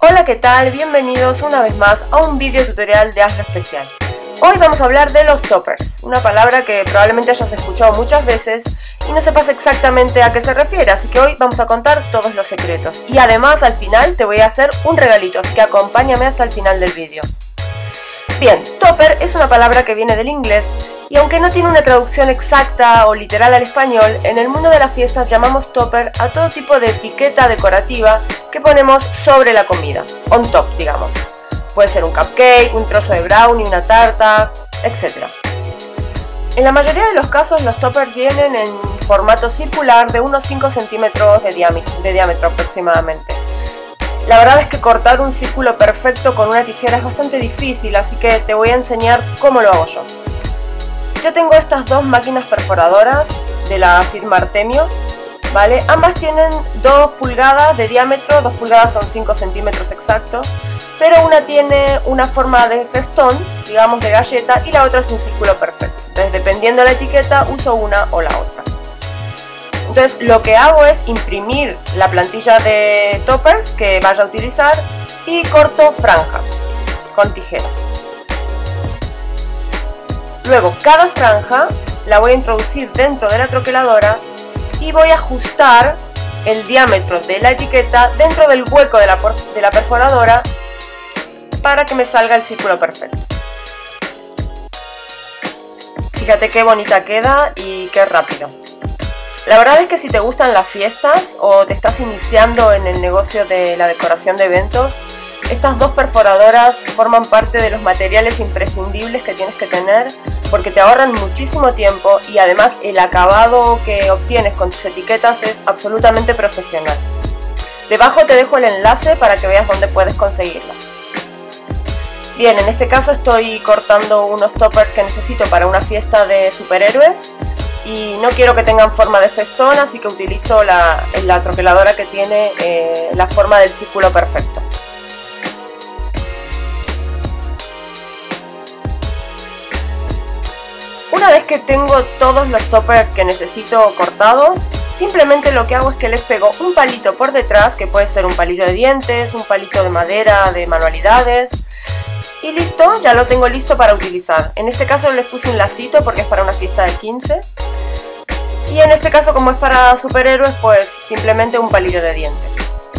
Hola, ¿qué tal? Bienvenidos una vez más a un video tutorial de Hazlo Especial. Hoy vamos a hablar de los toppers, una palabra que probablemente hayas escuchado muchas veces y no sepas exactamente a qué se refiere, así que hoy vamos a contar todos los secretos. Y además al final te voy a hacer un regalito, así que acompáñame hasta el final del video. Bien, topper es una palabra que viene del inglés y aunque no tiene una traducción exacta o literal al español, en el mundo de las fiestas llamamos topper a todo tipo de etiqueta decorativa que ponemos sobre la comida, on top digamos. Puede ser un cupcake, un trozo de brownie, una tarta, etc. En la mayoría de los casos los toppers vienen en formato circular de unos 5 centímetros de diámetro aproximadamente. La verdad es que cortar un círculo perfecto con una tijera es bastante difícil, así que te voy a enseñar cómo lo hago yo. Yo tengo estas dos máquinas perforadoras de la firma Artemio, ¿vale? Ambas tienen 2 pulgadas de diámetro, 2 pulgadas son 5 centímetros exactos, pero una tiene una forma de festón, digamos de galleta, y la otra es un círculo perfecto. Entonces, dependiendo de la etiqueta, uso una o la otra. Entonces, lo que hago es imprimir la plantilla de toppers que vaya a utilizar y corto franjas con tijera. Luego, cada franja la voy a introducir dentro de la troqueladora y voy a ajustar el diámetro de la etiqueta dentro del hueco de la perforadora para que me salga el círculo perfecto. Fíjate qué bonita queda y qué rápido. La verdad es que si te gustan las fiestas o te estás iniciando en el negocio de la decoración de eventos, estas dos perforadoras forman parte de los materiales imprescindibles que tienes que tener porque te ahorran muchísimo tiempo y además el acabado que obtienes con tus etiquetas es absolutamente profesional. Debajo te dejo el enlace para que veas dónde puedes conseguirlas. Bien, en este caso estoy cortando unos toppers que necesito para una fiesta de superhéroes y no quiero que tengan forma de festón, así que utilizo la troqueladora que tiene la forma del círculo perfecto. Una vez que tengo todos los toppers que necesito cortados, simplemente lo que hago es que les pego un palito por detrás, que puede ser un palillo de dientes, un palito de madera, de manualidades, y listo, ya lo tengo listo para utilizar. En este caso les puse un lacito porque es para una fiesta de 15, y en este caso como es para superhéroes, pues simplemente un palillo de dientes.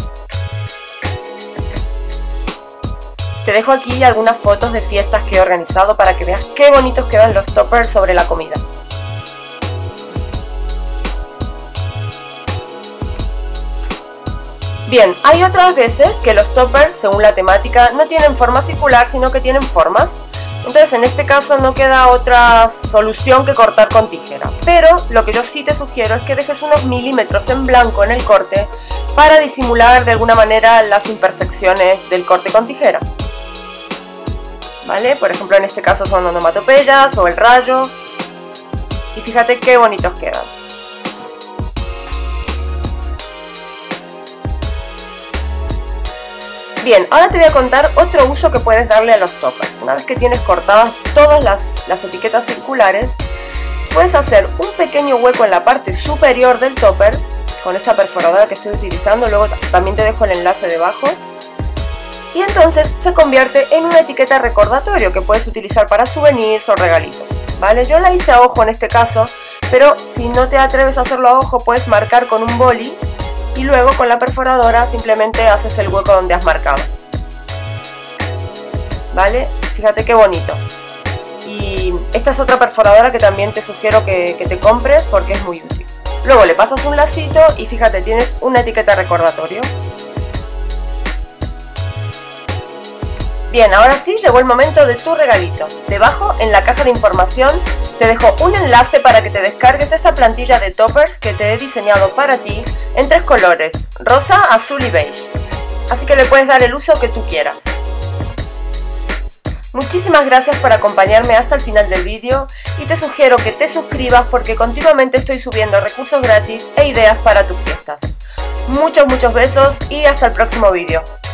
Te dejo aquí algunas fotos de fiestas que he organizado para que veas qué bonitos quedan los toppers sobre la comida. Bien, hay otras veces que los toppers, según la temática, no tienen forma circular, sino que tienen formas. Entonces, en este caso no queda otra solución que cortar con tijera. Pero lo que yo sí te sugiero es que dejes unos milímetros en blanco en el corte para disimular de alguna manera las imperfecciones del corte con tijera. ¿Vale? Por ejemplo, en este caso son onomatopeyas o el rayo. Y fíjate qué bonitos quedan. Bien, ahora te voy a contar otro uso que puedes darle a los toppers. Una vez que tienes cortadas todas las etiquetas circulares, puedes hacer un pequeño hueco en la parte superior del topper con esta perforadora que estoy utilizando. Luego también te dejo el enlace debajo. Y entonces se convierte en una etiqueta recordatorio que puedes utilizar para souvenirs o regalitos, ¿vale? Yo la hice a ojo en este caso, pero si no te atreves a hacerlo a ojo, puedes marcar con un boli y luego con la perforadora simplemente haces el hueco donde has marcado, ¿vale? Fíjate qué bonito. Y esta es otra perforadora que también te sugiero que te compres porque es muy útil. Luego le pasas un lacito y fíjate, tienes una etiqueta recordatorio. Bien, ahora sí llegó el momento de tu regalito. Debajo, en la caja de información, te dejo un enlace para que te descargues esta plantilla de toppers que te he diseñado para ti en 3 colores, rosa, azul y beige. Así que le puedes dar el uso que tú quieras. Muchísimas gracias por acompañarme hasta el final del vídeo y te sugiero que te suscribas porque continuamente estoy subiendo recursos gratis e ideas para tus fiestas. Muchos besos y hasta el próximo vídeo.